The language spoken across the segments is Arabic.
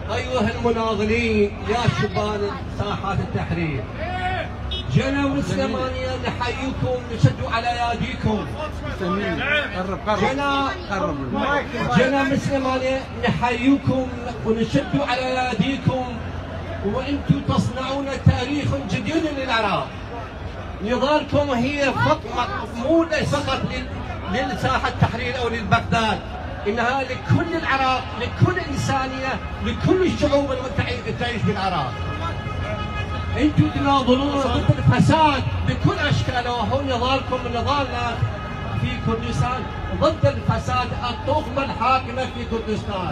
أيها المناضلين يا شبان ساحات التحرير، جنى مسلمانية نحييكم نشدوا على اياديكم. جنى مسلمانية نحييكم ونشدوا على اياديكم، وانتم تصنعون تاريخ جديد للعراق. نضالكم هي مو فقط لساحة التحرير او للبغداد، انها لكل العراق، لكل انسانيه، لكل الشعوب تعيش بالعراق. انتم تناضلون ضد الفساد بكل اشكاله، وهو نضالكم نضالنا في كردستان ضد الفساد، الطغمه الحاكمه في كردستان.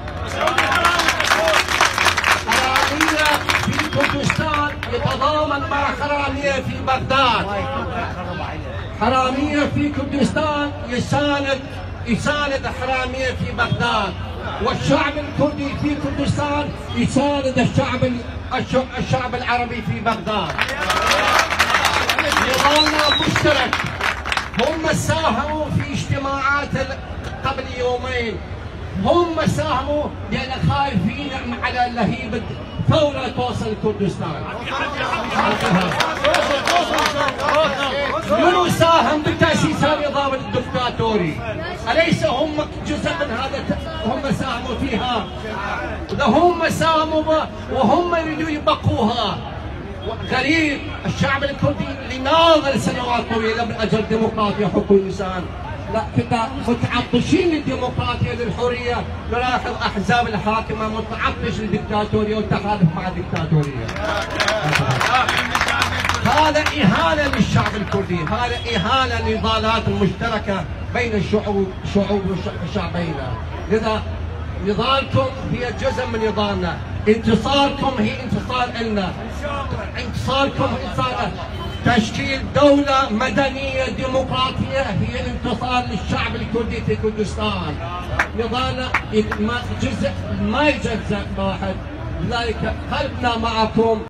حراميه في كردستان يتضامن مع حراميه في بغداد. حراميه في كردستان يساند حراميه في بغداد، والشعب الكردي في كردستان يساند الشعب العربي في بغداد. نضالنا مشترك. هم ساهموا في اجتماعات قبل يومين، هم ساهموا لان خايفين على لهيب ثوره توصل كردستان. منو ساهم بتاسيس النظام الدكتاتوري؟ أليس هم جزء من هذا؟ هم ساهموا فيها، هم ساهموا وهم يريدوا يبقوها. غريب الشعب الكردي اللي ناضل سنوات طويله من اجل الديمقراطيه وحقوق الانسان، لا كذا متعطشين للديمقراطيه للحريه. نلاحظ احزاب الحاكمه متعطش للدكتاتوريه والتحالف مع الدكتاتوريه. هذا إهانة للشعب الكردي، هذا إهانة للنضالات المشتركة بين الشعوب والشعبين. لذا نضالكم هي جزء من نضالنا، انتصاركم هي انتصار لنا، انتصاركم انتصار. تشكيل دولة مدنية ديمقراطية هي انتصار للشعب الكردي في كردستان. نضالنا جزء ما يجزأ واحد، لذلك قلبنا معكم.